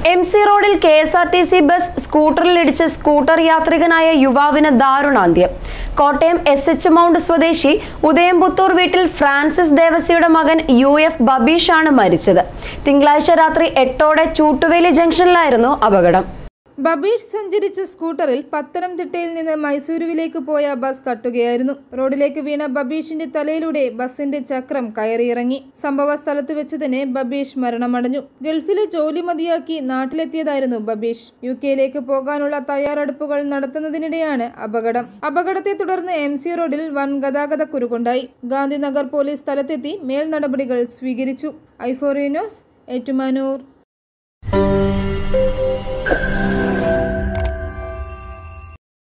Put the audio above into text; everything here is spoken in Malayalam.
MC റോഡിൽ KSRTC ബസ് സ്കൂട്ടറിലിടിച്ച് സ്കൂട്ടർ യാത്രികനായ യുവാവിന് ദാരുണാന്ത്യം. കോട്ടയം SH മൗണ്ട് സ്വദേശി ഉദയംപുത്തൂർ വീട്ടിൽ ഫ്രാൻസിസ് ദേവസിയുടെ മകൻ UF ബബീഷ് ആണ് മരിച്ചത്. തിങ്കളാഴ്ച രാത്രി 8ഓടെ ചൂട്ടുവേലി ജംഗ്ഷനിലായിരുന്നു അപകടം. ബബീഷ് സഞ്ചരിച്ച സ്കൂട്ടറിൽ പത്തനംതിട്ടയിൽ നിന്ന് മൈസൂരുവിലേക്ക് പോയ ബസ് തട്ടുകയായിരുന്നു. റോഡിലേക്ക് വീണ ബബീഷിന്റെ തലയിലൂടെ ബസിന്റെ ചക്രം കയറിയിറങ്ങി. സംഭവ സ്ഥലത്ത് വെച്ച് തന്നെ ബബീഷ് മരണമടഞ്ഞു. ഗൾഫിലെ ജോലി മതിയാക്കി നാട്ടിലെത്തിയതായിരുന്നു ബബീഷ്. UK പോകാനുള്ള തയ്യാറെടുപ്പുകൾ നടത്തുന്നതിനിടെയാണ് അപകടം. അപകടത്തെ തുടർന്ന് MC റോഡിൽ വൻ ഗതാഗത കുരുക്കുണ്ടായി. ഗാന്ധിനഗർ പോലീസ് സ്ഥലത്തെത്തി മേൽ നടപടികൾ സ്വീകരിച്ചു. i4 news, Ettumanoor.